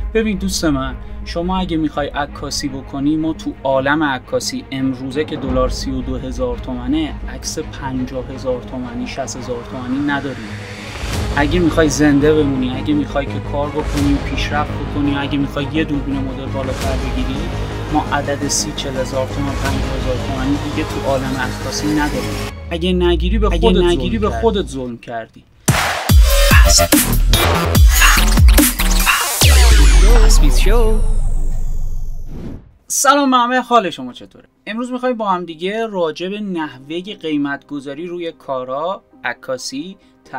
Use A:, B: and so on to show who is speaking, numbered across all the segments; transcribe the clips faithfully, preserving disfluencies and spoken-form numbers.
A: ببین دوست من، شما اگه میخوای عکاسی بکنی، ما تو عالم عکاسی امروزه که دلار سی و دو هزار تومنه عکس پنجاه هزار تومنی شصت هزار تومنی نداریم. اگه میخوای زنده بمونی، اگه میخوای که کار بکنی و پیشرفت بکنی، اگه میخوای یه دوربین مدل بالاتر بگیری، ما عدد سی چهل هزار تومان پنجاه هزار تومانی دیگه تو عالم عکاسی نداریم. اگه نگیری به خودت اگه نگیری به خودت ظلم کردی. سلام به همه، حال شما چطوره؟ امروز میخوایم با هم دیگه راجع به نحوه قیمت گذاری روی کارا، عکاسی،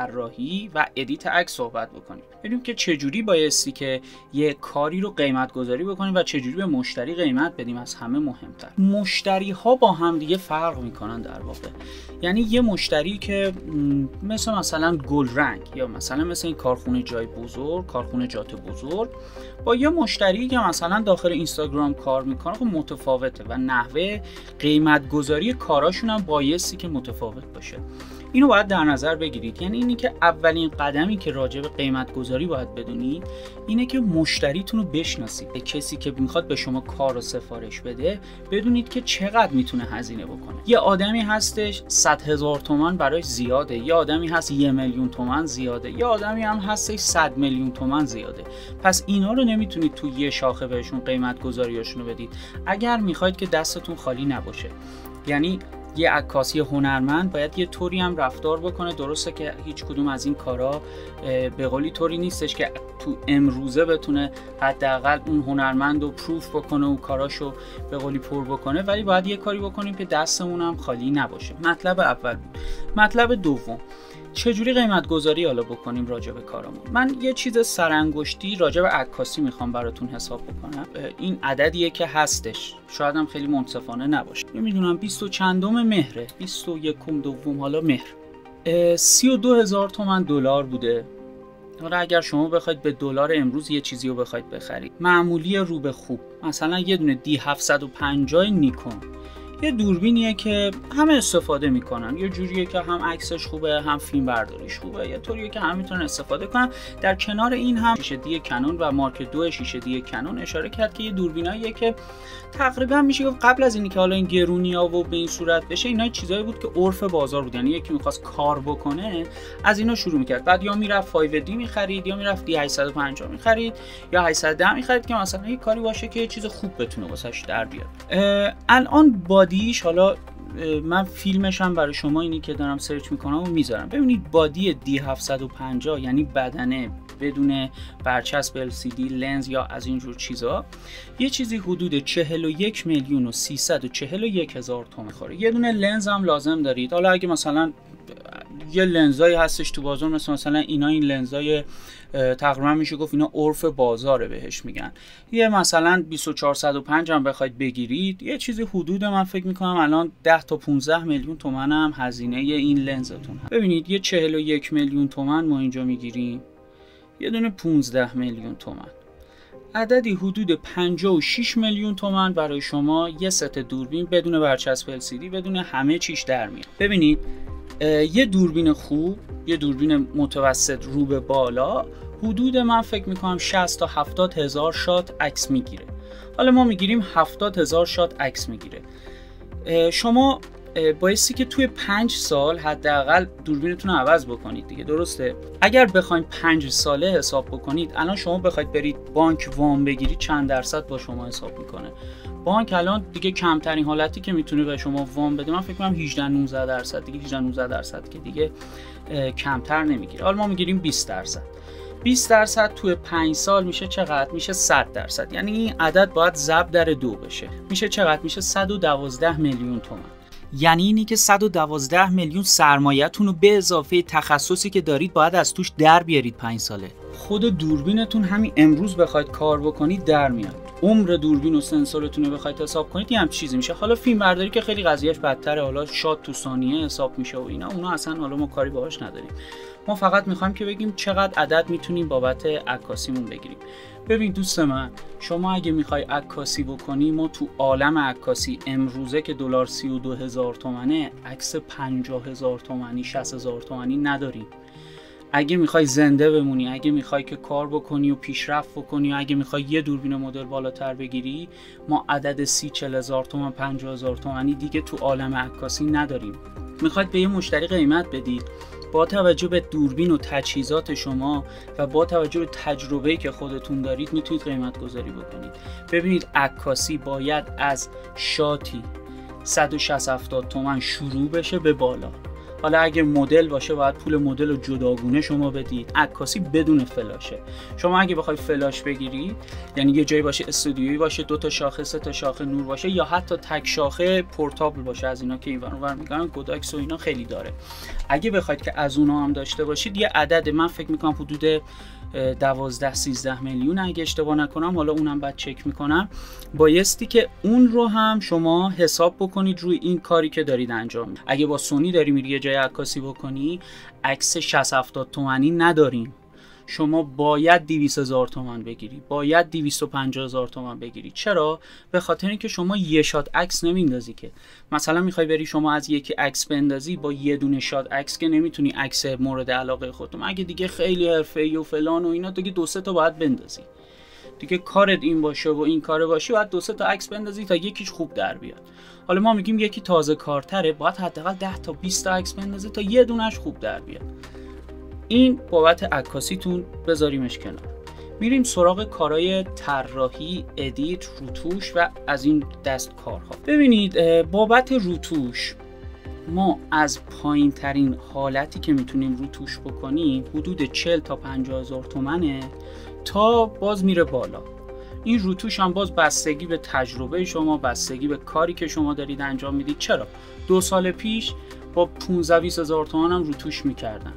A: طراحی و ادیت عکس صحبت بکنیم. ببینیم که چجوری بایستی که یه کاری رو قیمت گذاری بکنیم و چجوری به مشتری قیمت بدیم. از همه مهمتر، مشتری ها با هم دیگه فرق میکنن در واقع. یعنی یه مشتری که مثل مثلا گل رنگ یا مثلا مثل این کارخونه جای بزرگ، کارخونه جات بزرگ، با یه مشتری که مثلا داخل اینستاگرام کار میکنه خب متفاوته و نحوه قیمت گذاری کاراشون هم بایستی که متفاوت باشه. اینو باید در نظر بگیرید. یعنی اینی که اولین قدمی که راجع به قیمت گذاری باید بدونید اینه که مشتریتون رو بشناسید. کسی که میخواد به شما کار رو سفارش بده بدونید که چقدر میتونه هزینه بکنه. یه آدمی هستش صد هزار تومان براش زیاده، یه آدمی هست یه میلیون تومان زیاده، یه آدمی هم هستش صد میلیون تومان زیاده. پس اینا رو نمیتونید تو یه شاخه بهشون قیمت گذاریاشون رو بدید اگر میخواید که دستتون خالی نباشه. یعنی یه عکاسی هنرمند باید یه طوری هم رفتار بکنه. درسته که هیچ کدوم از این کارا به قولی طوری نیستش که تو امروزه بتونه حداقل اون هنرمند رو پروف بکنه و کاراشو به قولی پر بکنه، ولی باید یه کاری بکنیم که دستمون هم خالی نباشه. مطلب اول بود. مطلب دوم، چجوری قیمت گذاری حالا بکنیم راجع به کارمون. من یه چیز سرانگشتی راجع به عکاسی میخوام براتون حساب بکنم. این عددیه که هستش، شاید هم خیلی منصفانه نباشه. نمیدونم بیست و چندم مهره، بیست و یکم دوم حالا مهر، سی و دو هزار تومن دلار بوده. حالا اگر شما بخواید به دلار امروز یه چیزی رو بخواید بخرید، معمولی رو به خوب، مثلا یه دونه دی هفتصد و پنجاه نیکون، یه دوربینیه که همه استفاده میکنن. یه جوریه که هم عکسش خوبه، هم فیلم برداریش خوبه، یه طوریه که همه میتونن استفاده کنن. در کنار این هم شیشه دی کنون و مارک دو شیشه دی کنون اشاره کرد که یه دوربیناییه که تقریبا میشه گفت قبل از اینکه حالا این گرونی‌ها و به این صورت بشه، اینا چیزایی بود که عرف بازار بود. یعنی یکی می‌خواست کار بکنه از اینا شروع می‌کرد، بعد یا میرفت پنج دی می‌خرید، یا میرفت دی هشتصد و پنجاه می‌خرید، یا هشتصد و ده می‌خرید که مثلا یه کاری باشه که یه چیز خوب بتونه واسش در بیاد. الان بادیش، حالا من فیلمش هم برای شما اینی که دارم سرچ میکنم و میذارم. ببینید بادی دی هفتصد و پنجاه یعنی بدنه بدون برچسب ال سی دی، لنز یا از اینجور چیزا، یه چیزی حدود چهل و یک میلیون و سیصد و چهل و یک هزار تومان خوره. یه دونه لنز هم لازم دارید. حالا اگه مثلا یه لنزایی هستش تو بازار مثلا مثلا اینا، این لنزای تقریبا میشه گفت اینا عرف بازاره بهش میگن، یه مثلا بیست و چهار صد و پنج هم بخواید بگیرید، یه چیزی حدود من فکر میکنم الان ده تا پانزده میلیون تومان هم هزینه این لنزتون هست. ببینید یه چهل و یک میلیون تومان ما اینجا میگیریم، یه دونه پانزده میلیون تومان، عددی حدود پنجاه و شش میلیون تومان برای شما یه ست دوربین بدون برچسب ال سی دی، بدون همه چیش در میاد. ببینید یه دوربین خوب، یه دوربین متوسط رو به بالا، حدود من فکر میکنم شصت تا هفتاد هزار شات عکس میگیره. حالا ما میگیریم هفتاد هزار شات عکس میگیره. شما بایستی که توی پنج سال حداقل دوربینتون رو عوض بکنید دیگه، درسته؟ اگر بخواید پنج ساله حساب بکنید، الان شما بخواید برید بانک وام بگیرید چند درصد با شما حساب میکنه؟ بانک الان دیگه کمترین حالتی که میتونه به شما وام بده من فکر کنم هجده نوزده درصد دیگه، هجده نوزده درصد که دیگه کمتر نمیگیره. حالا ما میگیریم بیست درصد. بیست درصد توی پنج سال میشه چقدر؟ میشه صد درصد. یعنی این عدد باید ضرب در دو بشه. میشه چقدر؟ میشه صد و دوازده میلیون تومان. یعنی اینی که صد و دوازده میلیون سرمایه‌تون رو به اضافه تخصصی که دارید باید از توش در بیارید پنج ساله. خود دوربینتون همین امروز بخواید کار بکنید در میاد. عمر دوربین و سنسورتون رو بخواید حساب کنید یه هم چیزی میشه. حالا فیلم برداری که خیلی قضیهش بدتره، حالا شات تو ثانیه حساب میشه و اینا، اونا اصلا حالا ما کاری باهاش نداریم. ما فقط میخوایم که بگیم چقدر عدد میتونیم بابت عکاسیمون بگیریم. ببین دوست من، شما اگه میخوای عکاسی بکنی، ما تو عالم عکاسی امروزه که دلار سی و دو هزار تومنه عکس پنجاه هزار تومانی شصت هزار تومانی نداریم. اگه میخوای زنده بمونی، اگه میخوای که کار بکنی و پیشرفت بکنی، و اگه میخوای یه دوربین مدل بالاتر بگیری، ما عدد سی چل هزار تومان پنجاه هزار تومانی دیگه تو عالم عکاسی نداریم. میخواید به یه مشتری قیمت بدید، با توجه به دوربین و تجهیزات شما و با توجه به تجربه‌ای که خودتون دارید میتونید قیمت گذاری بکنید. ببینید عکاسی باید از شاتی صد و شصت هفتاد تومن شروع بشه به بالا. حالا اگه مدل باشه باید پول مدل رو جداگونه شما بدید. عکاسی بدون فلاشه. شما اگه بخوای فلاش بگیری، یعنی یه جایی باشه استودیویی باشه، دو تا شاخه سه تا شاخه نور باشه، یا حتی تک شاخه پورتابل باشه، از اینا که اینور اونور میگن گوداکس و اینا خیلی داره. اگه بخواید که از اونها هم داشته باشید، یه عدد من فکر میکنم حدود دوازده سیزده میلیون اگه اشتباه نکنم، حالا اونم بعد چک میکنم، بایستی که اون رو هم شما حساب بکنید روی این کاری که دارید انجام میدید. اگه با سونی داری میری یه جای عکاسی بکنی، عکس شصت هفتاد تومانی نداریم، شما باید دویست هزار تومان بگیری، باید دویست و پنجاه هزار تومان بگیری. چرا؟ به خاطر اینکه شما یه شات عکس نمیندازی که. مثلا میخوای بری شما از یکی عکس بندازی، با یه دونه شات عکس که نمیتونی عکس مورد علاقه خودت، اگه دیگه خیلی حرفه‌ای و فلان و اینا، دیگه دو سه تا باید بندازی. دیگه کارت این باشه و این کار باشه، باید دو سه تا عکس بندازی تا یکیش خوب در بیاد. حالا ما میگیم یکی تازه کارتره، باید حداقل ده تا بیست تا عکس بندازی تا یه دونهش خوب در بیاد. این بابت عکاسیتون بذاریمش کنار. میریم سراغ کارهای طراحی، ادیت، روتوش و از این دست کارها. ببینید بابت روتوش ما از پایین ترین حالتی که میتونیم روتوش بکنیم حدود چهل تا پنجاه هزار تومنه تا باز میره بالا. این روتوش هم باز بستگی به تجربه شما، بستگی به کاری که شما دارید انجام میدید. چرا؟ دو سال پیش با پانزده بیست هزار تومان هم روتوش میکردن.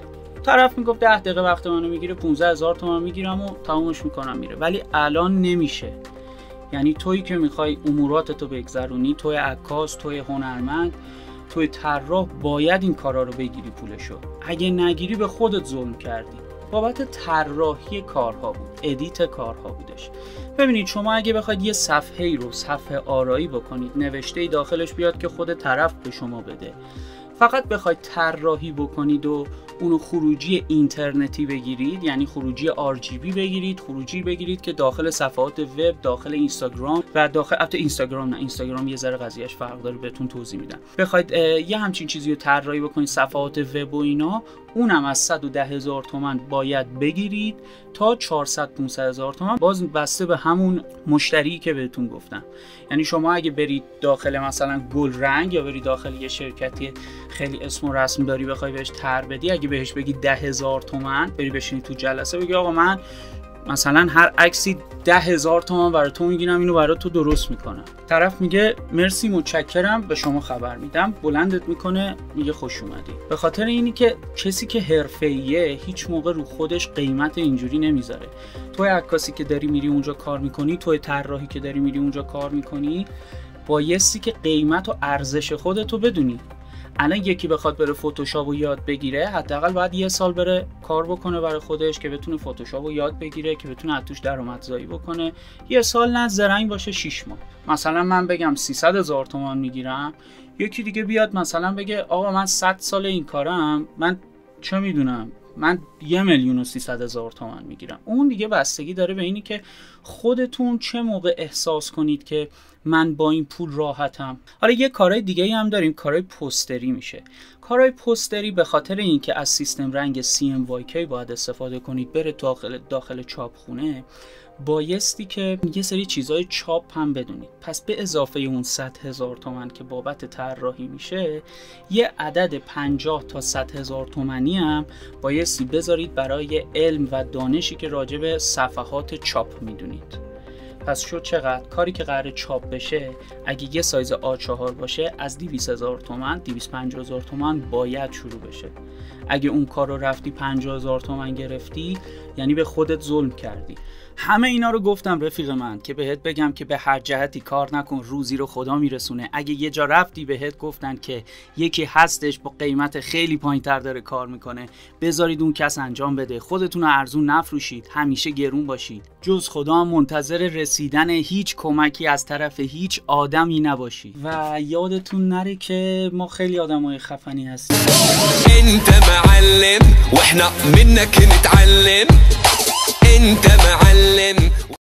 A: طرف میگفت ده دقیقه وقت منو میگیره، پانزده هزار تومان میگیرم و تمامش میکنم میره. ولی الان نمیشه. یعنی تویی که میخوای اموراتتو بگذرونی، توی عکاس، توی هنرمند، توی طراح، باید این کارا رو بگیری پولشو. اگه نگیری به خودت ظلم کردی. بابت طراحی کارها بود، ادیت کارها بودش. ببینید شما اگه بخواید یه صفحه‌ای رو صفحه آرایی بکنید، نوشته‌ای داخلش بیاد که خود طرف به شما بده، فقط بخواید طراحی بکنید و اونو خروجی اینترنتی بگیرید، یعنی خروجی آر جی بی بگیرید، خروجی بگیرید که داخل صفحات وب، داخل اینستاگرام و داخل البته اینستاگرام نه، اینستاگرام یه ذره قضیهش فرق داره، بهتون توضیح میدم. بخواید یه همچین چیزی رو طراحی بکنید صفحات وب و اینا، اونم از صد و ده هزار تومان باید بگیرید تا چهارصد پانصد هزار تومان، باز بسته به همون مشتری که بهتون گفتم. یعنی شما اگه برید داخل مثلا گل رنگ یا برید داخل یه شرکتی خیلی اسم و رسم داری بخوای بهش طرح بدی، اگه بهش بگی ده هزار تومان، بری بشینی تو جلسه بگی آقا من مثلا هر عکسی ده هزار تومان برای تو میگیرم، اینو برای تو درست میکنم. طرف میگه مرسی متشکرم، به شما خبر میدم، بلندت میکنه، میگه خوش اومدی. به خاطر اینی که کسی که حرفه‌ایه هیچ موقع رو خودش قیمت اینجوری نمیذاره. توی عکاسی که داری میری اونجا کار میکنی، توی طراحی که داری میری اونجا کار میکنی، بایستی که قیمت و ارزش خودتو بدونی. الان یکی بخواد بره فتوشاپ رو یاد بگیره، حداقل باید یه سال بره کار بکنه برای خودش که بتونه فتوشاپ رو یاد بگیره، که بتونه از توش درآمدزایی بکنه. یه سال نه، زرنگ باشه شش ماه. مثلا من بگم سیصد هزار تومان میگیرم، یکی دیگه بیاد مثلا بگه آقا من صد سال این کارم، من چه میدونم من یه میلیون و سیصد هزار تومان میگیرم. اون دیگه بستگی داره به اینی که خودتون چه موقع احساس کنید که من با این پول راحتم. حالا یه کارهای دیگه هم داریم، کارهای پوستری میشه. کارهای پوستری به خاطر اینکه از سیستم رنگ سی ام وای کی باید استفاده کنید بره داخل داخل چاپخونه، بایستی که یه سری چیزای چاپ هم بدونید. پس به اضافه اون صد هزار تومان که بابت طراحی میشه، یه عدد پنجاه تا صد هزار تومانی هم بایستی بذارید برای علم و دانشی که راجع به صفحات چاپ میدونید. پس شد چقدر؟ کاری که قراره چاپ بشه اگه یه سایز آ چهار باشه از دویست هزار تومان، دویست و پنجاه هزار تومان باید شروع بشه. اگه اون کار رو رفتی پنجاه هزار تومان گرفتی، یعنی به خودت ظلم کردی. همه اینا رو گفتم رفیق من که بهت بگم که به هر جهتی کار نکن، روزی رو خدا میرسونه. اگه یه جا رفتی بهت گفتن که یکی هستش با قیمت خیلی پایین‌تر داره کار میکنه، بذارید اون کس انجام بده، خودتون رو ارزون نفروشید، همیشه گرون باشید. جز خدا هم منتظر رسیدن هیچ کمکی از طرف هیچ آدمی نباشید. و یادتون نره که ما خیلی آدمای خفنی هستیم.
B: انت معلم واحنا منك نتعلم. انت معلم